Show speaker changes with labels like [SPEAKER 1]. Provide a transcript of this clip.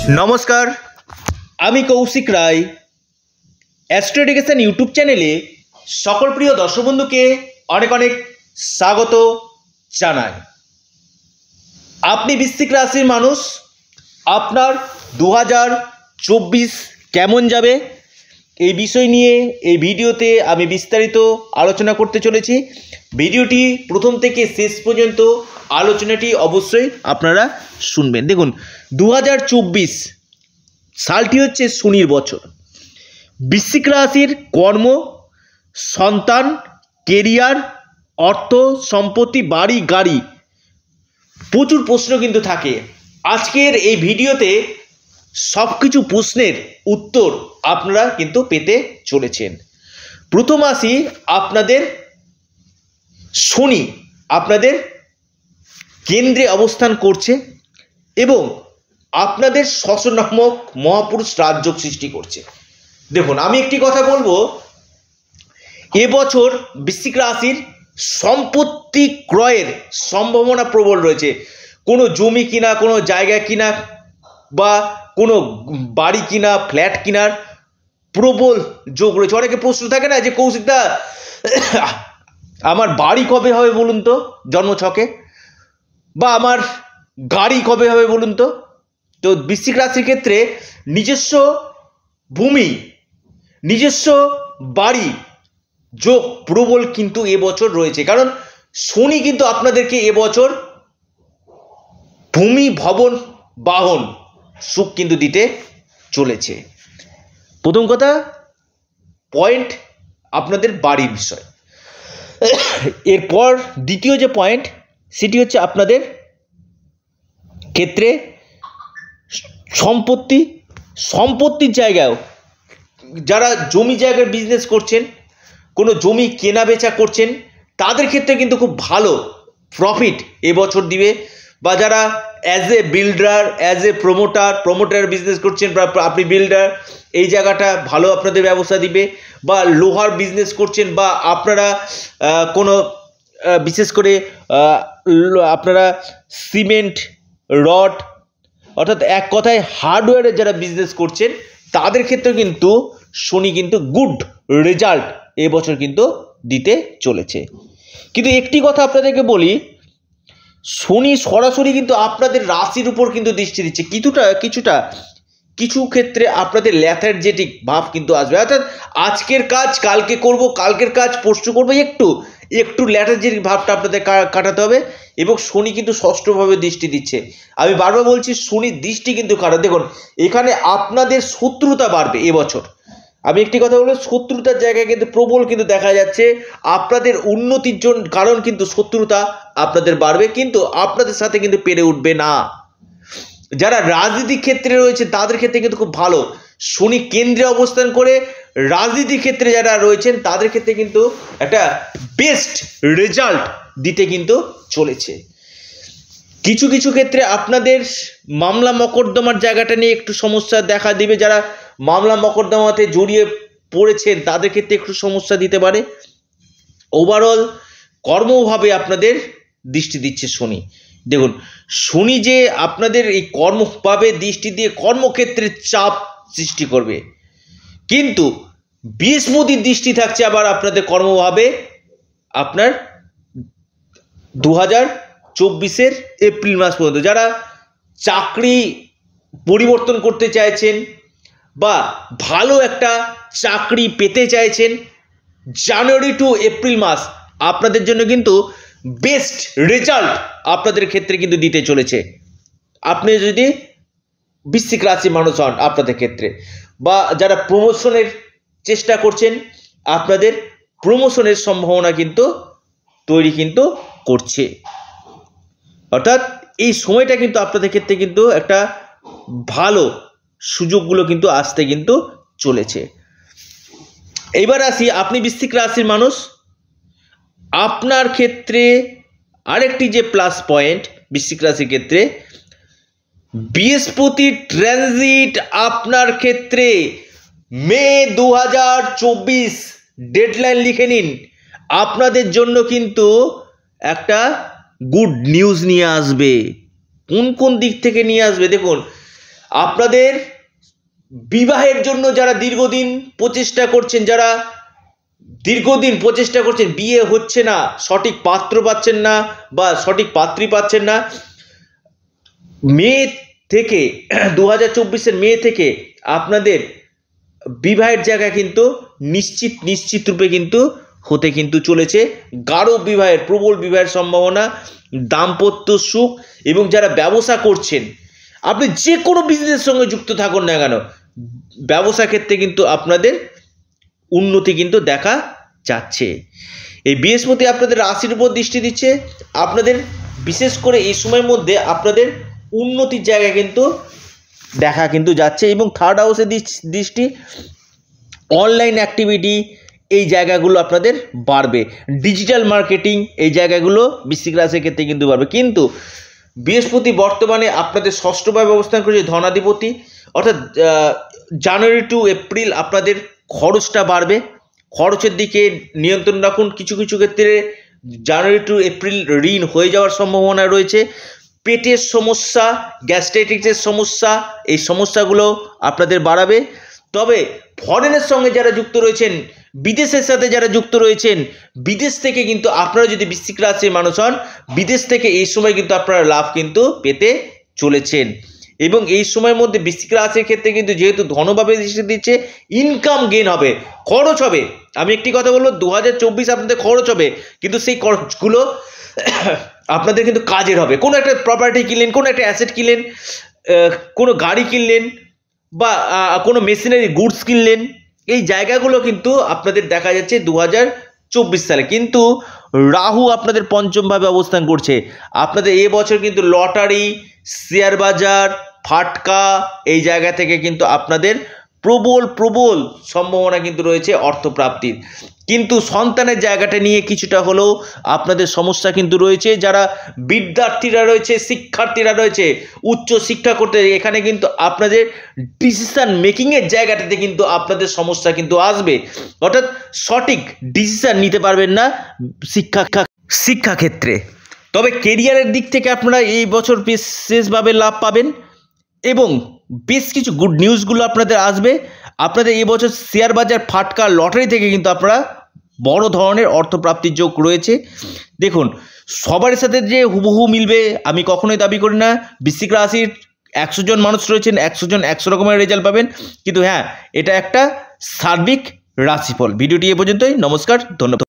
[SPEAKER 1] নমস্কার, আমি Kaushik Roy. Astro education YouTube চ্যানেলে সকল প্রিয় দর্শক বন্ধুকে অনেক অনেক স্বাগত জানাই। আপনি বৃশ্চিক রাশির মানুষ, আপনার 2024 কেমন যাবে এই বিষয় নিয়ে এই ভিডিওতে আমি বিস্তারিত আলোচনা করতে চলেছি। ভিডিওটি প্রথম থেকে শেষ পর্যন্ত আলোচনাটি অবশ্যই আপনারা শুনবেন। দেখুন, 2024 সালটি হচ্ছে শনির বছর। বৃশ্চিক রাশির কর্ম, সন্তান, কেরিয়ার, অর্থ, সম্পত্তি, বাড়ি, গাড়ি প্রচুর প্রশ্ন কিন্তু থাকে। আজকের এই ভিডিওতে সব কিছু প্রশ্নের উত্তর আপনারা কিন্তু পেতে চলেছেন। প্রথম আসি, আপনাদের শনি আপনাদের কেন্দ্রে অবস্থান করছে এবং আপনাদের শশ নামক মহাপুরুষ রাজযোগ সৃষ্টি করছে। দেখুন, আমি একটি কথা বলবো, এবছর বৃশ্চিক রাশির সম্পত্তি ক্রয়ের সম্ভাবনা প্রবল রয়েছে। কোনো জমি কিনা, কোনো জায়গা কিনা বা কোনো বাড়ি কিনা, ফ্ল্যাট কিনার প্রবল যোগ রয়েছে। অনেকে প্রশ্ন থাকে না যে কৌশিকদা, আমার বাড়ি কবে হবে বলুন তো জন্মছকে, বা আমার গাড়ি কবে হবে বলুন তো। তো বৃশ্চিক রাশির ক্ষেত্রে নিজস্ব ভূমি, নিজস্ব বাড়ি যোগ প্রবল কিন্তু এবছর রয়েছে। কারণ শনি কিন্তু আপনাদেরকে এবছর ভূমি, ভবন, বাহন সুখ কিন্তু দিতে চলেছে। প্রথম কথা পয়েন্ট আপনাদের বাড়ির বিষয়। এরপর দ্বিতীয় যে পয়েন্ট সেটি হচ্ছে আপনাদের ক্ষেত্রে সম্পত্তির জায়গায় যারা জমি জায়গার বিজনেস করছেন, কোনো জমি কেনা বেচা করছেন, তাদের ক্ষেত্রে কিন্তু খুব ভালো প্রফিট এবছর দিবে। বা যারা as a builder, as a promoter business করছেন, আপনি বিল্ডার, এই জায়গাটা ভালো আপনাদের ব্যবস্থা দিবে। বা লোহার বিজনেস করছেন, বা আপনারা কোনো বিশেষ করে আপনারা সিমেন্ট, রড, অর্থাৎ এক কথায় হার্ডওয়্যারের যারা বিজনেস করছেন, তাদের ক্ষেত্রে কিন্তু শনি কিন্তু গুড রেজাল্ট এবছর কিন্তু দিতে চলেছে। কিন্তু একটি কথা আপনাদেরকে বলি, শনি সরাসরি কিন্তু আপনাদের রাশির উপর কিন্তু দৃষ্টি দিচ্ছে। কিছু ক্ষেত্রে আপনাদের ল্যাথার্জেটিক ভাব কিন্তু আসবে, অর্থাৎ আজকের কাজ কালকে করব, কালকের কাজ পরশু করবো, একটু ল্যাথার্জেটিক ভাবটা আপনাদের কাটাতে হবে। এবং শনি কিন্তু ষষ্ঠভাবে দৃষ্টি দিচ্ছে। আমি বারবার বলছি, শনির দৃষ্টি কিন্তু খারাপ। দেখুন, এখানে আপনাদের শত্রুতা বাড়বে এবছর। আমি একটি কথা বলবো, শত্রুতার জায়গায় কিন্তু প্রবল কিন্তু দেখা যাচ্ছে। আপনাদের উন্নতির জন্য কারণ কিন্তু শত্রুতা আপনাদের বাড়বে, কিন্তু আপনাদের সাথে কিন্তু পেরে উঠবে না। যারা রাজনীতিক ক্ষেত্রে রয়েছে তাদের ক্ষেত্রে কিন্তু খুব ভালো। শনি কেন্দ্রে অবস্থান করে রাজনীতির ক্ষেত্রে যারা রয়েছেন তাদের ক্ষেত্রে কিন্তু একটা বেস্ট রেজাল্ট দিতে কিন্তু চলেছে। কিছু ক্ষেত্রে আপনাদের মামলা মকদ্দমার জায়গাটা নিয়ে একটু সমস্যা দেখা দিবে। যারা মামলা মকদ্দমাতে জড়িয়ে পড়েছেন তাদের ক্ষেত্রে একটু সমস্যা দিতে পারে। ওভারঅল কর্মভাবে আপনাদের দৃষ্টি দিচ্ছে শনি। দেখুন, শনি যে আপনাদের এই কর্মভাবে দৃষ্টি দিয়ে কর্মক্ষেত্রে চাপ সৃষ্টি করবে, কিন্তু বৃহস্পতির দৃষ্টি থাকছে আবার আপনাদের কর্মভাবে আপনার 2024 এপ্রিল মাস পর্যন্ত। যারা চাকরি পরিবর্তন করতে চাইছেন বা ভালো একটা চাকরি পেতে চাইছেন, জানুয়ারি টু এপ্রিল মাস আপনাদের জন্য কিন্তু বেস্ট রেজাল্ট আপনাদের ক্ষেত্রে কিন্তু দিতে চলেছে। আপনি যদি বৃশ্চিক রাশির মানুষ হন, আপনাদের ক্ষেত্রে বা যারা প্রমোশনের চেষ্টা করছেন, আপনাদের প্রমোশনের সম্ভাবনা কিন্তু তৈরি কিন্তু করছে। অর্থাৎ এই সময়টা কিন্তু আপনাদের ক্ষেত্রে কিন্তু একটা ভালো সুযোগগুলো কিন্তু আসতে কিন্তু চলেছে। এইবার আসি, আপনি বৃশ্চিক রাশির মানুষ, আপনার ক্ষেত্রে আরেকটি যে প্লাস পয়েন্ট বৃশ্চিক রাশির ক্ষেত্রে, বৃহস্পতির ট্রানজিট আপনার ক্ষেত্রে মে 2024 ডেডলাইন লিখে নিন। আপনাদের জন্য কিন্তু একটা গুড নিউজ নিয়ে আসবে। কোন দিক থেকে নিয়ে আসবে? দেখুন, আপনাদের বিবাহের জন্য যারা দীর্ঘদিন প্রচেষ্টা করছেন, বিয়ে হচ্ছে না, সঠিক পাত্র পাচ্ছেন না বা সঠিক পাত্রী পাচ্ছেন না, মে থেকে 2024 মে থেকে আপনাদের বিবাহের জায়গা কিন্তু নিশ্চিত রূপে কিন্তু হতে কিন্তু চলেছে। গাঢ় বিবাহের, প্রবল বিবাহের সম্ভাবনা, দাম্পত্য সুখ, এবং যারা ব্যবসা করছেন, আপনি যে কোনো বিজনেসের সঙ্গে যুক্ত থাকুন না কেন, ব্যবসা ক্ষেত্রে কিন্তু আপনাদের উন্নতি কিন্তু দেখা যাচ্ছে। এই বৃহস্পতি আপনাদের রাশির উপর দৃষ্টি দিচ্ছে, আপনাদের বিশেষ করে এই সময়ের মধ্যে আপনাদের উন্নতির জায়গা কিন্তু দেখা কিন্তু যাচ্ছে। এবং থার্ড হাউসের দৃষ্টি, অনলাইন অ্যাক্টিভিটি, এই জায়গাগুলো আপনাদের বাড়বে। ডিজিটাল মার্কেটিং, এই জায়গাগুলো বৃশ্চিক রাশির ক্ষেত্রে কিন্তু বাড়বে। কিন্তু বৃহস্পতি বর্তমানে আপনাদের ষষ্ঠভাবে অবস্থান করছে, ধনাধিপতি, অর্থাৎ জানুয়ারি টু এপ্রিল আপনাদের খরচটা বাড়বে। খরচের দিকে নিয়ন্ত্রণ রাখুন। কিছু ক্ষেত্রে জানুয়ারি টু এপ্রিল ঋণ হয়ে যাওয়ার সম্ভাবনা রয়েছে। পেটের সমস্যা, গ্যাস্ট্রাইটিসের সমস্যা, এই সমস্যাগুলো আপনাদের বাড়াবে। তবে ফরেনের সঙ্গে যারা যুক্ত রয়েছেন, বিদেশের সাথে যারা যুক্ত রয়েছেন, বিদেশ থেকে কিন্তু আপনারা যদি বৃশ্চিক রাশির মানুষ হন, বিদেশ থেকে এই সময় কিন্তু আপনারা লাভ কিন্তু পেতে চলেছেন। এবং এই সময়ের মধ্যে বৃশ্চিক রাশির ক্ষেত্রে কিন্তু যেহেতু ধনভাবে দৃষ্টি দিচ্ছে, ইনকাম গেইন হবে, খরচ হবে। আমি একটি কথা বলবো, 2024 আপনাদের খরচ হবে, কিন্তু সেই খরচগুলো আপনাদের কিন্তু কাজের হবে। কোনো একটা প্রপার্টি কিনলেন, কোনো একটা অ্যাসেট কিনলেন, কোনো গাড়ি কিনলেন, বা কোনো মেশিনারি গুডস কিনলেন, এই জায়গাগুলো কিন্তু আপনাদের দেখা যাচ্ছে 2024 সালে। কিন্তু রাহু আপনাদের পঞ্চমভাবে অবস্থান করছে। আপনাদের এবছর কিন্তু লটারি, শেয়ার বাজার, ফাটকা, এই জায়গা থেকে কিন্তু আপনাদের প্রবল সম্ভাবনা কিন্তু রয়েছে অর্থপ্রাপ্তির। কিন্তু সন্তানের জায়গাটা নিয়ে কিছুটা হলেও আপনাদের সমস্যা কিন্তু রয়েছে। যারা বিদ্যার্থীরা রয়েছে, শিক্ষার্থীরা রয়েছে, উচ্চ শিক্ষা করতে, এখানে কিন্তু আপনাদের ডিসিশন মেকিংয়ের জায়গাটাতে কিন্তু আপনাদের সমস্যা কিন্তু আসবে। অর্থাৎ সঠিক ডিসিশন নিতে পারবেন না শিক্ষাক্ষেত্রে। তবে কেরিয়ারের দিক থেকে আপনারা এই বছর বিশেষভাবে লাভ পাবেন এবং বেশ কিছু গুড নিউজগুলো আপনাদের আসবে। আপনাদের এই বছর শেয়ার বাজার, ফাটকা, লটারি থেকে কিন্তু আপনারা বড় ধরনের অর্থপ্রাপ্তির যোগ রয়েছে। দেখুন, সবার সাথে যে হুবহু মিলবে আমি কখনোই দাবি করি না। বৃশ্চিক রাশির 100 জন মানুষ রয়েছেন, 100 জন 100 রকমের রেজাল্ট পাবেন। কিন্তু হ্যাঁ, এটা একটা সার্বিক রাশিফল। ভিডিওটি এ পর্যন্তই। নমস্কার, ধন্যবাদ।